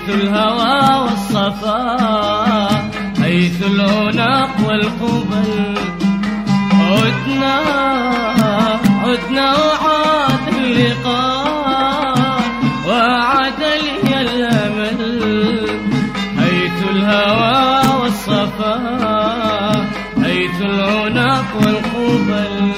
حيث الهوى والصفا، حيث العناق والقبل. عدنا وعاد اللقاء وعاد لي الأمل، حيث الهوى والصفا، حيث العناق والقبل.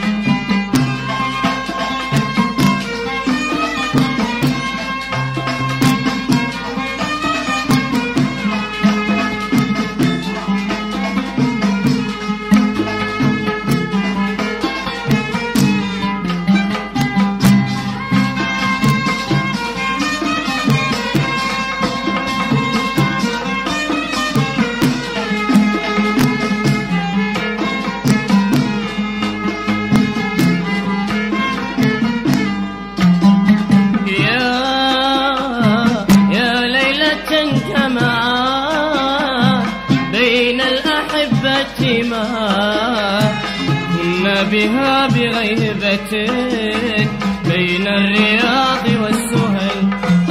كنا بها بغيبة بين الرياض والسهل.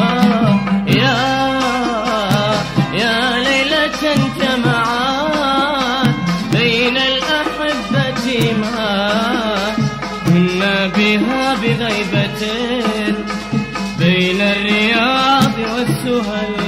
يا ليلة جمعات بين الأحبة ما كنا بها بغيبة بين الرياض والسهل.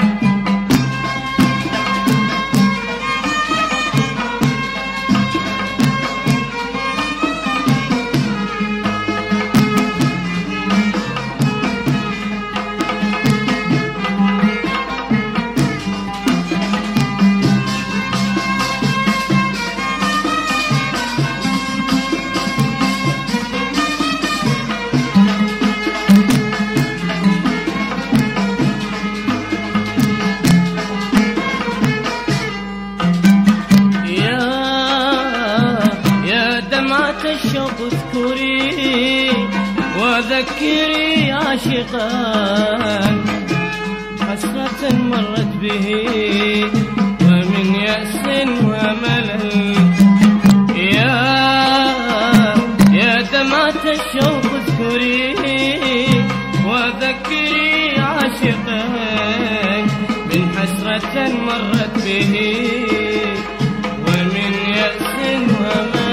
الشوق اذكري وذكري عاشقا، حسرة مرت به ومن يأس وملل. يا دمعة الشوق اذكري وذكري عاشقا، من حسرة مرت به ومن يأس وملل.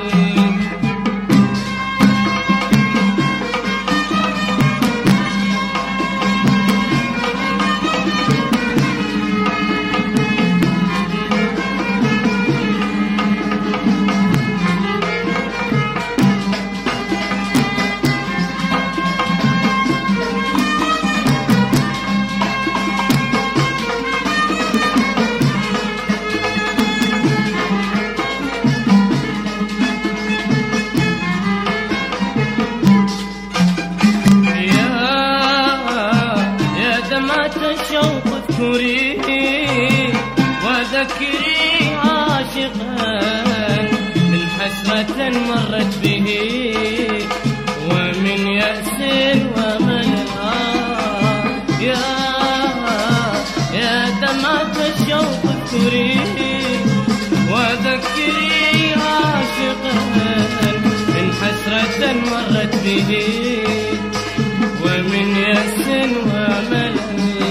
الشوق اذكري وذكري عاشقا، من حسرة مرت به ومن يأس وملل. يا دمعة الشوق اذكري وذكري عاشقا، من حسرة مرت به ومن يأس وملل.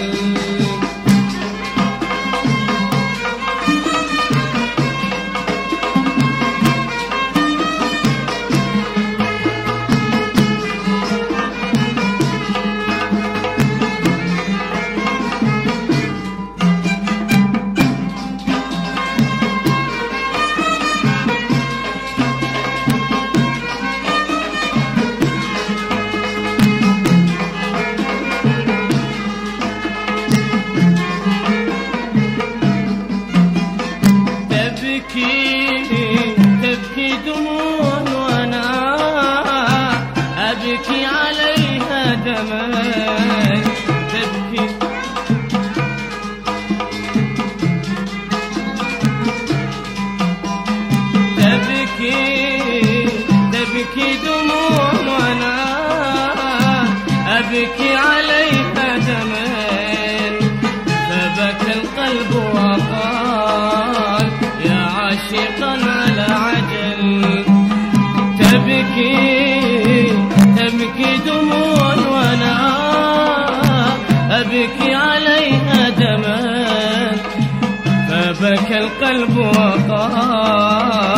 تبكي دموع وانا ابكي عليها دما، تبكي دموع وانا ابكي عليها دما، فبكى القلب وقال يا عاشقا على عجل. تبكي دموع وانا ابكي عليها لك القلب وقال